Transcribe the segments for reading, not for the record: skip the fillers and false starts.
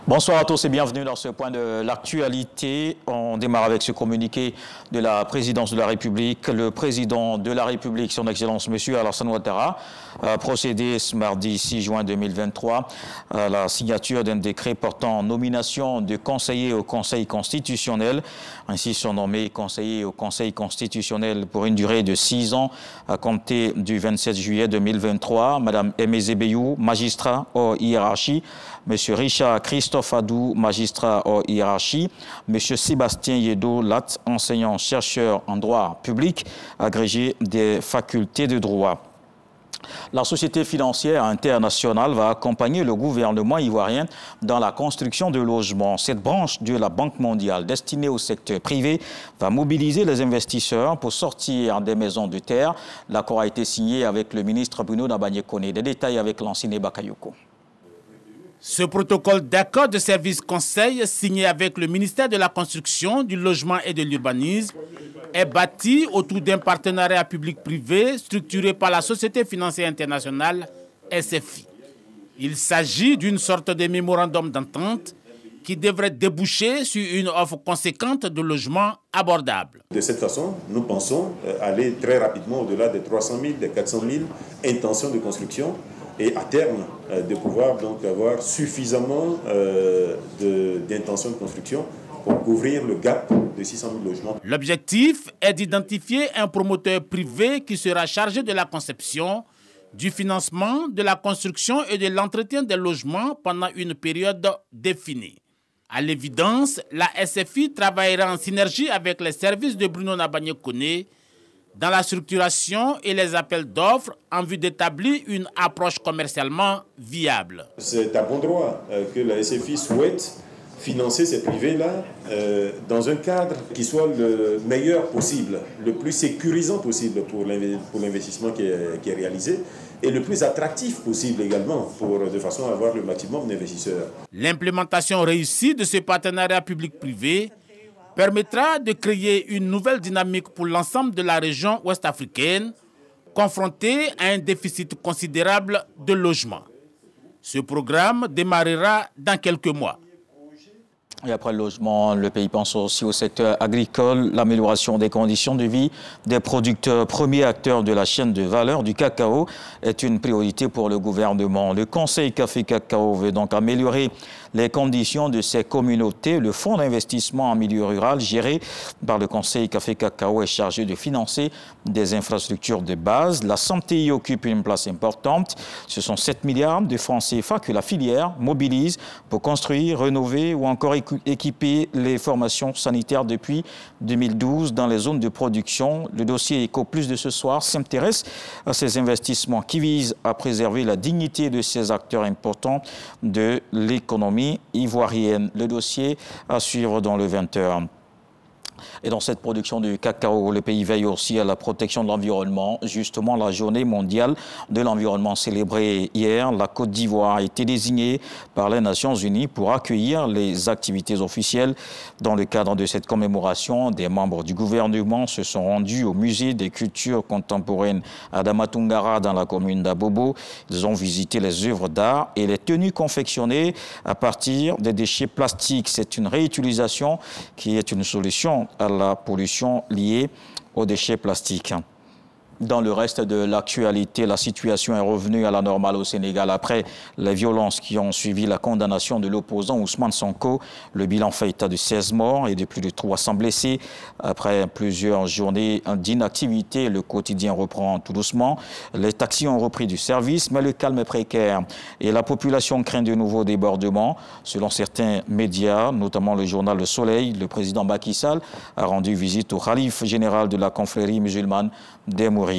Bonsoir à tous et bienvenue dans ce point de l'actualité. On démarre avec ce communiqué de la présidence de la République. Le président de la République, son Excellence M. Alassane Ouattara, a procédé ce mardi 6 juin 2023 à la signature d'un décret portant nomination de conseillers au Conseil constitutionnel, ainsi surnommé conseiller au Conseil constitutionnel pour une durée de 6 ans à compter du 27 juillet 2023. Madame Aimé Zébéyou, magistrat hors hiérarchie, Monsieur Richard Christophe Adou, magistrat hors hiérarchie, Monsieur Sébastien Yedo-Lat, enseignant-chercheur en droit public, agrégé des facultés de droit. La Société financière internationale va accompagner le gouvernement ivoirien dans la construction de logements. Cette branche de la Banque mondiale destinée au secteur privé va mobiliser les investisseurs pour sortir des maisons de terre. L'accord a été signé avec le ministre Bruno Nabagné-Koné. Des détails avec Lanciné Bakayoko. Ce protocole d'accord de service conseil signé avec le ministère de la Construction, du Logement et de l'Urbanisme est bâti autour d'un partenariat public-privé structuré par la Société financière internationale, SFI. Il s'agit d'une sorte de mémorandum d'entente qui devrait déboucher sur une offre conséquente de logements abordables. De cette façon, nous pensons aller très rapidement au-delà des 300 000, des 400 000 intentions de construction et à terme de pouvoir donc avoir suffisamment d'intentions de construction pour couvrir le gap de 600 000 logements. L'objectif est d'identifier un promoteur privé qui sera chargé de la conception, du financement, de la construction et de l'entretien des logements pendant une période définie. À l'évidence, la SFI travaillera en synergie avec les services de Bruno Nabagné-Koné dans la structuration et les appels d'offres en vue d'établir une approche commercialement viable. C'est à bon droit que la SFI souhaite financer ces privés-là dans un cadre qui soit le meilleur possible, le plus sécurisant possible pour l'investissement qui est réalisé et le plus attractif possible également de façon à avoir le maximum d'investisseurs. L'implémentation réussie de ce partenariat public-privé permettra de créer une nouvelle dynamique pour l'ensemble de la région ouest-africaine, confrontée à un déficit considérable de logements. Ce programme démarrera dans quelques mois. Et après le logement, le pays pense aussi au secteur agricole, l'amélioration des conditions de vie des producteurs, premiers acteurs de la chaîne de valeur du cacao, est une priorité pour le gouvernement. Le Conseil Café Cacao veut donc améliorer les conditions de ces communautés. Le fonds d'investissement en milieu rural, géré par le Conseil Café Cacao, est chargé de financer des infrastructures de base. La santé y occupe une place importante. Ce sont 7 milliards de francs CFA que la filière mobilise pour construire, rénover ou encore équiper les formations sanitaires depuis 2012 dans les zones de production. Le dossier Éco Plus de ce soir s'intéresse à ces investissements qui visent à préserver la dignité de ces acteurs importants de l'économie ivoirienne. Le dossier à suivre dans le 20h. Et dans cette production du cacao, le pays veille aussi à la protection de l'environnement. Justement, la journée mondiale de l'environnement célébrée hier, la Côte d'Ivoire a été désignée par les Nations Unies pour accueillir les activités officielles. Dans le cadre de cette commémoration, des membres du gouvernement se sont rendus au musée des cultures contemporaines à Damatungara dans la commune d'Abobo. Ils ont visité les œuvres d'art et les tenues confectionnées à partir des déchets plastiques. C'est une réutilisation qui est une solution à la pollution liée aux déchets plastiques. Dans le reste de l'actualité, la situation est revenue à la normale au Sénégal après les violences qui ont suivi la condamnation de l'opposant Ousmane Sonko. Le bilan fait état de 16 morts et de plus de 300 blessés. Après plusieurs journées d'inactivité, le quotidien reprend tout doucement. Les taxis ont repris du service, mais le calme est précaire et la population craint de nouveaux débordements. Selon certains médias, notamment le journal Le Soleil, le président Macky Sall a rendu visite au khalife général de la confrérie musulmane des Mourides.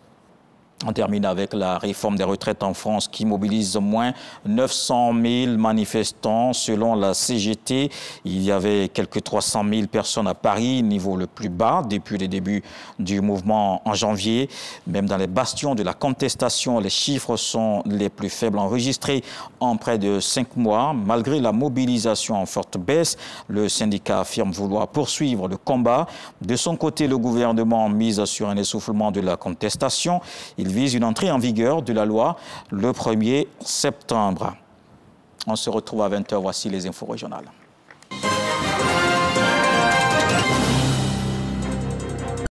On termine avec la réforme des retraites en France qui mobilise au moins 900 000 manifestants. Selon la CGT, il y avait quelques 300 000 personnes à Paris, niveau le plus bas depuis le début du mouvement en janvier. Même dans les bastions de la contestation, les chiffres sont les plus faibles enregistrés en près de 5 mois. Malgré la mobilisation en forte baisse, le syndicat affirme vouloir poursuivre le combat. De son côté, le gouvernement mise sur un essoufflement de la contestation. Il vise une entrée en vigueur de la loi le 1er septembre. On se retrouve à 20h. Voici les infos régionales.